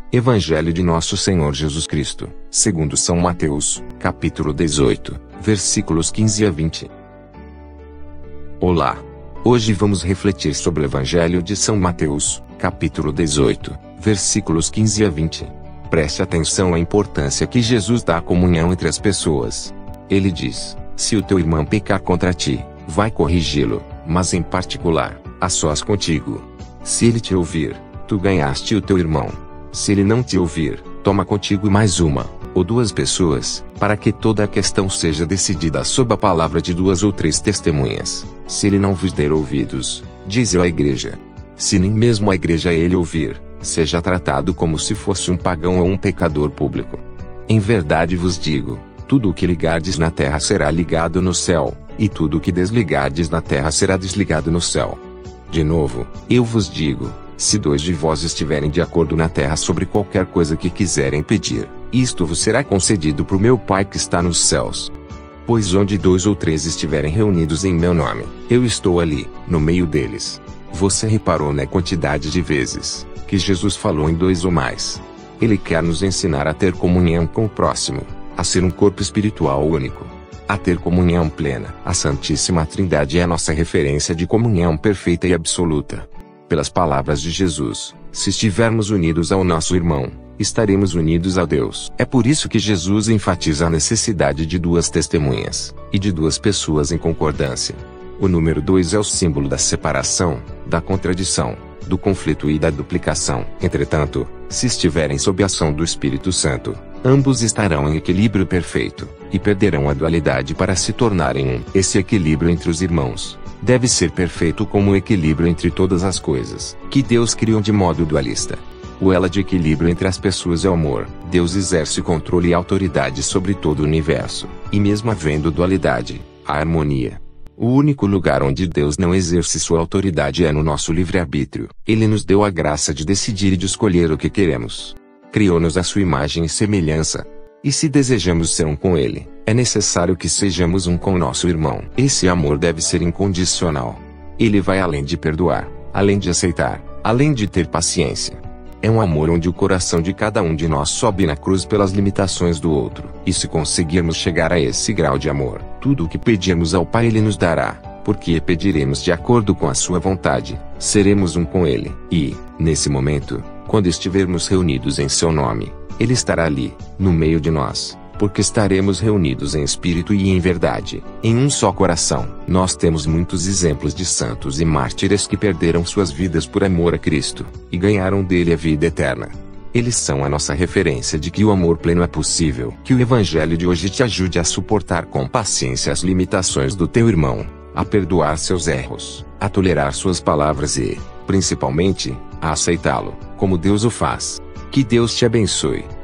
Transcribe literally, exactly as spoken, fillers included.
Evangelho de Nosso Senhor Jesus Cristo, segundo São Mateus, capítulo dezoito, versículos quinze a vinte. Olá! Hoje vamos refletir sobre o Evangelho de São Mateus, capítulo dezoito, versículos quinze a vinte. Preste atenção à importância que Jesus dá à comunhão entre as pessoas. Ele diz: se o teu irmão pecar contra ti, vai corrigi-lo, mas em particular, a sós contigo. Se ele te ouvir, tu ganhaste o teu irmão. Se ele não te ouvir, toma contigo mais uma, ou duas pessoas, para que toda a questão seja decidida sob a palavra de duas ou três testemunhas. Se ele não vos der ouvidos, dize-o à igreja. Se nem mesmo a igreja ele ouvir, seja tratado como se fosse um pagão ou um pecador público. Em verdade vos digo, tudo o que ligardes na terra será ligado no céu, e tudo o que desligardes na terra será desligado no céu. De novo, eu vos digo, se dois de vós estiverem de acordo na terra sobre qualquer coisa que quiserem pedir, isto vos será concedido por meu Pai que está nos céus. Pois onde dois ou três estiverem reunidos em meu nome, eu estou ali, no meio deles. Você reparou na quantidade de vezes que Jesus falou em dois ou mais? Ele quer nos ensinar a ter comunhão com o próximo, a ser um corpo espiritual único, a ter comunhão plena. A Santíssima Trindade é a nossa referência de comunhão perfeita e absoluta. Pelas palavras de Jesus, se estivermos unidos ao nosso irmão, estaremos unidos a Deus. É por isso que Jesus enfatiza a necessidade de duas testemunhas, e de duas pessoas em concordância. O número dois é o símbolo da separação, da contradição, do conflito e da duplicação. Entretanto, se estiverem sob a ação do Espírito Santo, ambos estarão em equilíbrio perfeito, e perderão a dualidade para se tornarem um. Esse equilíbrio entre os irmãos deve ser perfeito como o equilíbrio entre todas as coisas que Deus criou de modo dualista. O elo de equilíbrio entre as pessoas é o amor. Deus exerce controle e autoridade sobre todo o universo, e mesmo havendo dualidade, há harmonia. O único lugar onde Deus não exerce sua autoridade é no nosso livre-arbítrio. Ele nos deu a graça de decidir e de escolher o que queremos. Criou-nos à sua imagem e semelhança. E se desejamos ser um com Ele, é necessário que sejamos um com nosso irmão. Esse amor deve ser incondicional. Ele vai além de perdoar, além de aceitar, além de ter paciência. É um amor onde o coração de cada um de nós sobe na cruz pelas limitações do outro. E se conseguirmos chegar a esse grau de amor, tudo o que pedirmos ao Pai Ele nos dará, porque pediremos de acordo com a sua vontade, seremos um com Ele. E, nesse momento, quando estivermos reunidos em seu nome, Ele estará ali, no meio de nós, porque estaremos reunidos em espírito e em verdade, em um só coração. Nós temos muitos exemplos de santos e mártires que perderam suas vidas por amor a Cristo, e ganharam dele a vida eterna. Eles são a nossa referência de que o amor pleno é possível. Que o Evangelho de hoje te ajude a suportar com paciência as limitações do teu irmão, a perdoar seus erros, a tolerar suas palavras e, principalmente, a aceitá-lo, como Deus o faz. Que Deus te abençoe.